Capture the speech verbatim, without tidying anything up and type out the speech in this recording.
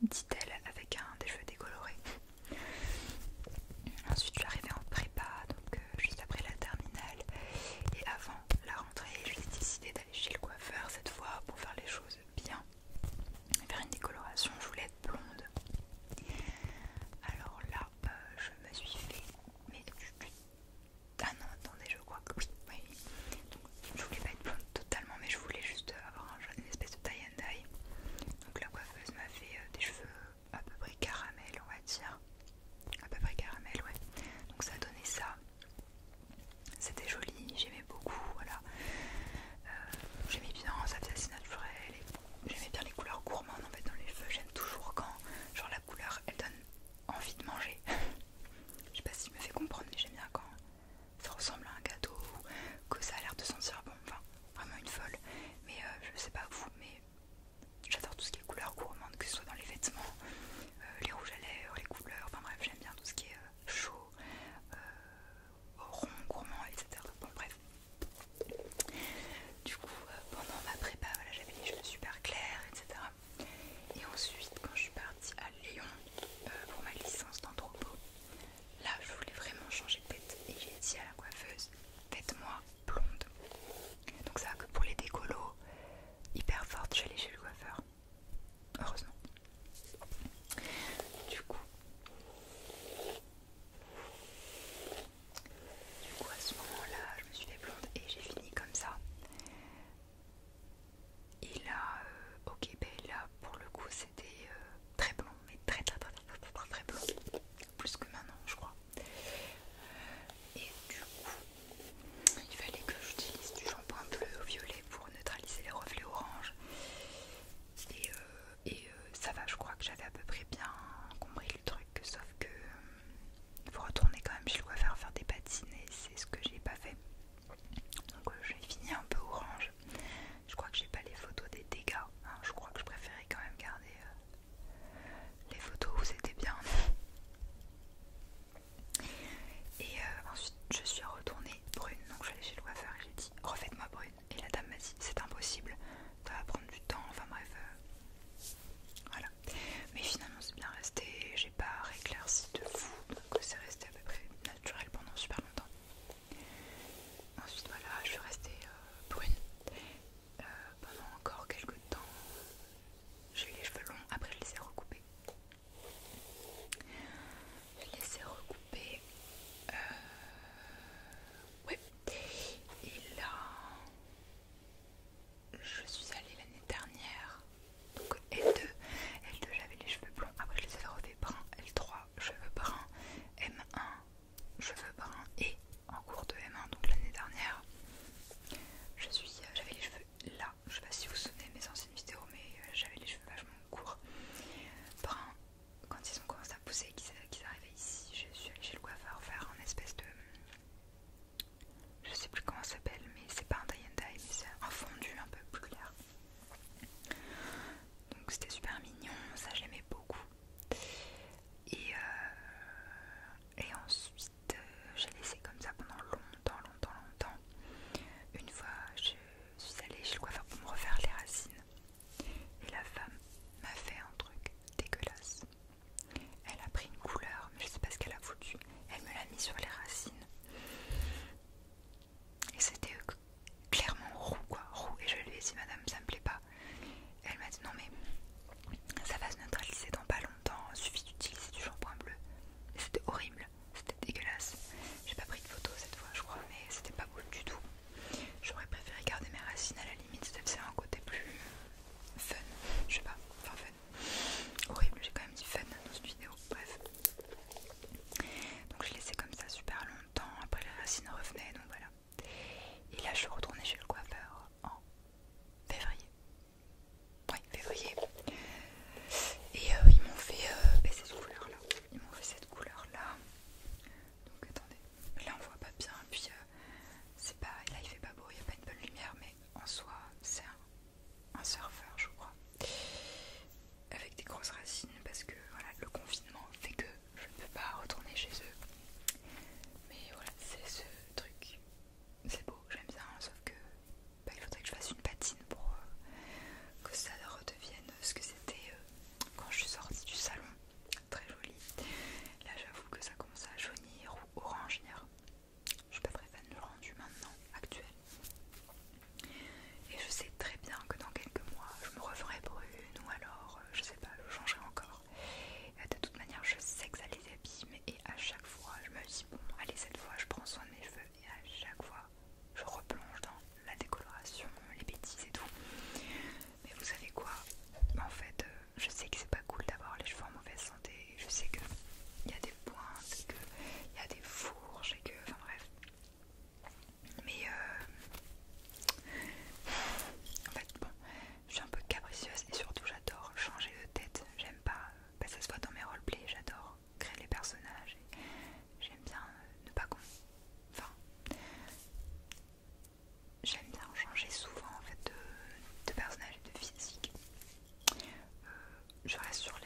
dit-elle avec un des cheveux décolorés. Ensuite je suis arrivée en prépa, donc euh, juste après la terminale, et avant la rentrée j'ai décidé d'aller chez le coiffeur cette fois pour faire les choses bien, faire une décoloration. Je voulais être blonde. Alors là euh, je me suis fait, mais ah non attendez, je crois que oui, oui. Donc, je voulais pas être blonde totalement, mais je voulais juste avoir un, une espèce de tie and dye. Donc la coiffeuse m'a fait euh, des cheveux à peu près caramel, on va dire, à peu près caramel, ouais. Donc ça a donné ça. C'était joli, j'aimais beaucoup, voilà. Euh, j'aimais bien, ça faisait assez naturel. J'aimais bien les couleurs gourmandes en fait dans les cheveux. J'aime toujours quand, genre la couleur, elle donne envie de manger. Je sais pas si je me fais comprendre, mais j'aime bien quand ça ressemble à un gâteau ou que ça a l'air de sentir bon. Enfin, vraiment une folle. Mais euh, je sais pas vous, mais j'adore tout ce qui est couleurs gourmandes, que ce soit dans les vêtements, euh, les rouges à lèvres, les couleurs. Enfin bref, j'aime bien tout ce qui est euh, chaud, euh, rond, gourmand, et cetera. Bon bref. Du coup, euh, pendant ma prépa, voilà, j'avais les cheveux super clairs, et cetera. Et ensuite, quand je suis partie à Lyon euh, pour ma licence d'anthropo, là, je voulais vraiment changer de tête. Et j'ai dit à la coiffeuse, faites-moi blonde. Donc ça, que pour les décolos, hyper forte, j'allais chez le coiffeur. Heureusement. Du coup, du coup à ce moment-là, je me suis fait blonde et j'ai fini comme ça. Et là, euh, ok, ben là, pour le coup, c'était euh, très blond, mais très très très très très très très blond. Plus que maintenant, je crois. Et du coup, il fallait que j'utilise du shampoing bleu au violet pour neutraliser les reflets orange. Et, euh, et euh, ça va, je crois que j'avais à peu près bien compris le truc, sauf que il euh, faut retourner quand même chez le coiffeur faire des patines et c'est ce que j'ai pas fait. Donc euh, j'ai fini un peu orange. Je crois que j'ai pas les photos des dégâts, hein. Je crois que je préférais quand même garder euh, les photos où c'était bien. Et euh, ensuite je suis retournée brune, donc je suis allée chez le coiffeur et j'ai dit refaites-moi brune. Et la dame m'a dit c'est impossible, ça va prendre du temps, enfin bref. Euh, voilà. Mais finalement c'est bien resté, j'ai pas rééclairci de fou, donc c'est resté à peu près naturel pendant super longtemps. Ensuite voilà, je suis restée euh, brune euh, pendant encore quelques temps. J'ai eu les cheveux longs, après je les ai recoupés. Je les ai recoupés. Euh... Ouais. Et là, je suis allée l'année dernière. Donc L deux. L deux j'avais les cheveux blonds. Après je les avais refaits bruns. L trois cheveux bruns. M un cheveux bruns. Et en cours de M un, donc l'année dernière, je suis, j'avais les cheveux là. Je sais pas si vous vous souvenez de mes anciennes vidéos, mais euh, j'avais les cheveux vachement courts, bruns. Quand ils ont commencé à pousser et qu'ils, qu'ils arrivaient ici, je suis allée chez le coiffeur faire un espèce de, je sais plus comment ça s'appelle, mais c'est pas un tie and dye, mais c'est un fondu un peu plus clair. Donc c'était super mignon, ça j'aimais beaucoup. Et, euh, et ensuite euh, j'ai laissé comme ça pendant longtemps, longtemps, longtemps. Une fois je suis allée chez le coiffeur pour me refaire les racines. Et la femme m'a fait un truc dégueulasse. Elle a pris une couleur, mais je sais pas ce qu'elle a foutu. Elle me l'a mis sur les racines. Et c'était euh, clairement roux quoi, roux. Et je lui ai dit madame ça me plaît pas. Et elle m'a dit non mais je reste sur